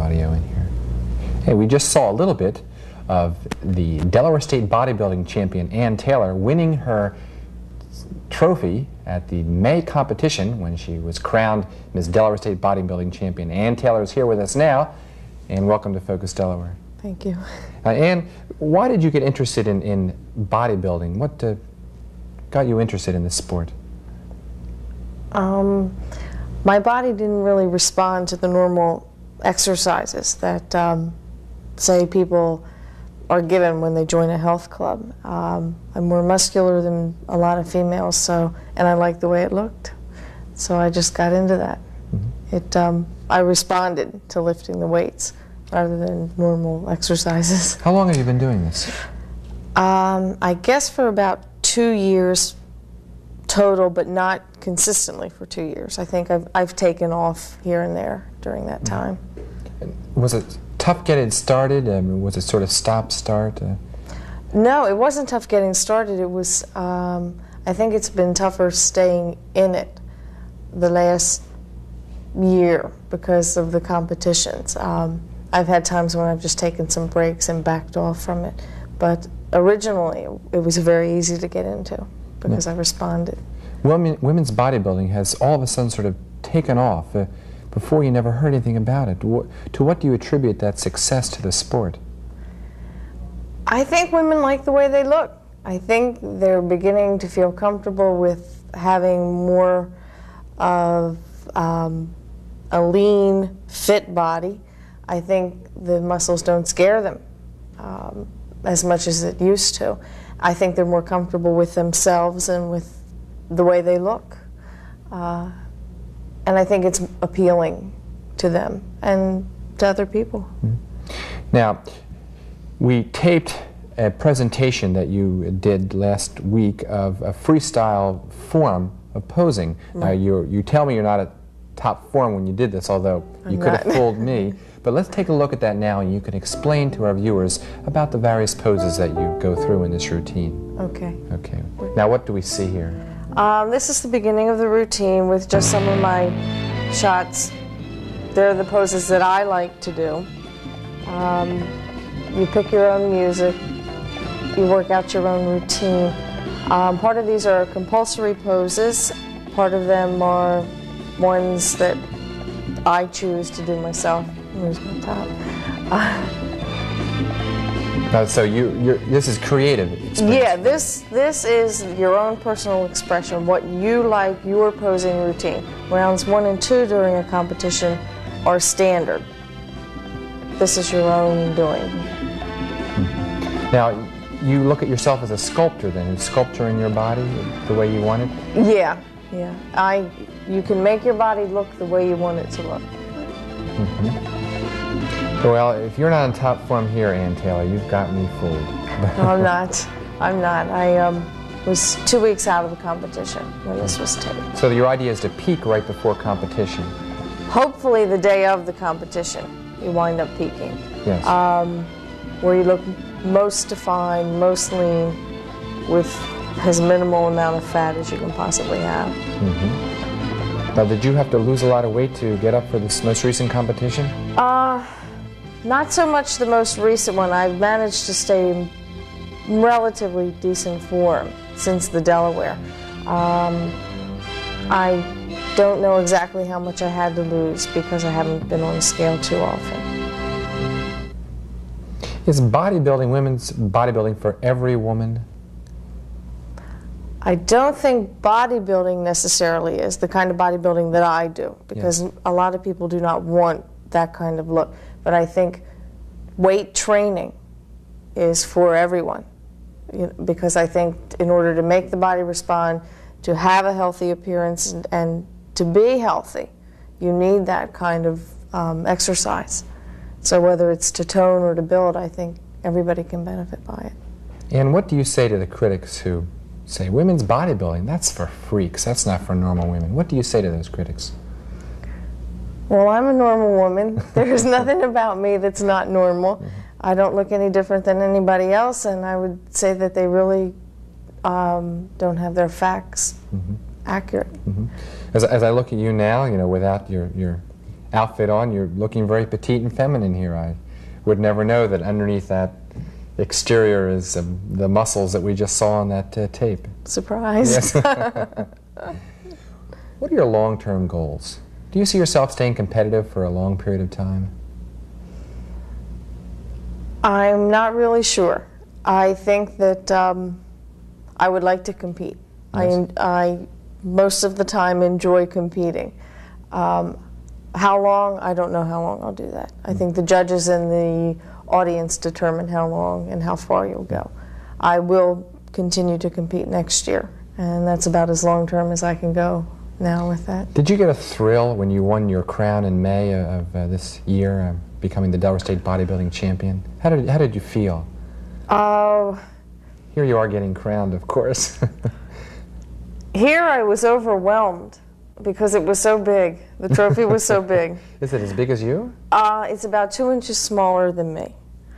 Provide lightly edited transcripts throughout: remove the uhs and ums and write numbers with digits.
audio in here. Hey, we just saw a little bit of the Delaware State bodybuilding champion Ann Taylor winning her trophy at the May competition when she was crowned Miss Delaware State bodybuilding champion. Ann Taylor is here with us now, and welcome to Focus Delaware. Thank you. Ann, why did you get interested in bodybuilding? What got you interested in this sport? My body didn't really respond to the normal exercises that, say, people are given when they join a health club. I'm more muscular than a lot of females, and I liked the way it looked. So I just got into that. Mm-hmm. I responded to lifting the weights rather than normal exercises. How long have you been doing this? I guess for about 2 years total, but not consistently for 2 years. I think I've taken off here and there during that time. Was it tough getting started? Was it sort of stop-start? No, it wasn't tough getting started. It was, I think it's been tougher staying in it the last year because of the competitions. I've had times when I've just taken some breaks and backed off from it. But originally, it was very easy to get into because I responded. Women's bodybuilding has all of a sudden sort of taken off. Before, you never heard anything about it. To what do you attribute that success to the sport? I think women like the way they look. I think they're beginning to feel comfortable with having more of a lean, fit body. I think the muscles don't scare them as much as it used to. I think they're more comfortable with themselves and with the way they look. And I think it's appealing to them and to other people. Mm-hmm. Now, we taped a presentation that you did last week of a freestyle form of posing. Mm-hmm. You tell me you're not at top form when you did this, although you could have fooled me. But let's take a look at that now, and you can explain to our viewers about the various poses that you go through in this routine. Okay. Okay. Now, what do we see here? This is the beginning of the routine with just some of my shots. They're the poses that I like to do. You pick your own music. You work out your own routine. Part of these are compulsory poses. Part of them are ones that I choose to do myself. Where's my top? So this is creative expression. Yeah, this is your own personal expression, what you like, your posing routine. Rounds 1 and 2 during a competition are standard. This is your own doing. Mm-hmm. Now, you look at yourself as a sculptor then, and sculpturing your body the way you want it? Yeah. You can make your body look the way you want it to look. Mm-hmm. Well, if you're not in top form here, Ann Taylor, you've got me fooled. No, I'm not. I was 2 weeks out of the competition when this was taped. So your idea is to peak right before competition? Hopefully the day of the competition, you wind up peaking. Yes. Where you look most defined, most lean, with as minimal amount of fat as you can possibly have. Mm-hmm. Now, did you have to lose a lot of weight to get up for this most recent competition? Not so much the most recent one. I've managed to stay in relatively decent form since the Delaware. I don't know exactly how much I had to lose because I haven't been on the scale too often. Is bodybuilding, women's bodybuilding, for every woman? I don't think bodybuilding necessarily is the kind of bodybuilding that I do, because a lot of people do not want that kind of look. But I think weight training is for everyone, because I think in order to make the body respond, to have a healthy appearance and to be healthy, you need that kind of exercise. So whether it's to tone or to build, I think everybody can benefit by it. And what do you say to the critics who say, women's bodybuilding, that's for freaks, that's not for normal women? What do you say to those critics? Well, I'm a normal woman. There's nothing about me that's not normal. Mm-hmm. I don't look any different than anybody else, and I would say that they really don't have their facts accurate. As I look at you now, without your outfit on, you're looking very petite and feminine here. I would never know that underneath that exterior is the muscles that we just saw on that tape. Surprise. Yes. What are your long-term goals? Do you see yourself staying competitive for a long period of time? I'm not really sure. I think that I would like to compete. Yes. I most of the time enjoy competing. How long? I don't know how long I'll do that. I think the judges and the audience determine how long and how far you'll go. I will continue to compete next year, and that's about as long term as I can go now with that. Did you get a thrill when you won your crown in May of this year, becoming the Delaware State bodybuilding champion? How did you feel? Here you are getting crowned, of course. Here I was overwhelmed because it was so big. The trophy was so big. Is it as big as you? It's about 2 inches smaller than me.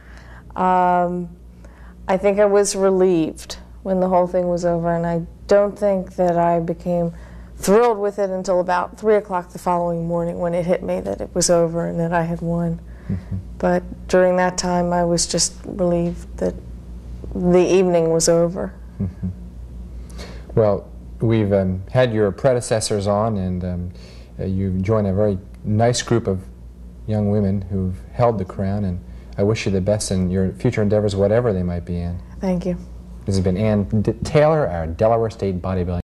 I think I was relieved when the whole thing was over, and I don't think that I became thrilled with it until about 3 o'clock the following morning when it hit me that it was over and that I had won. Mm-hmm. But during that time I was just relieved that the evening was over. Mm-hmm. Well, we've had your predecessors on, and you've joined a very nice group of young women who've held the crown, and I wish you the best in your future endeavors, whatever they might be in. Thank you. This has been Ann Taylor, our Delaware State bodybuilding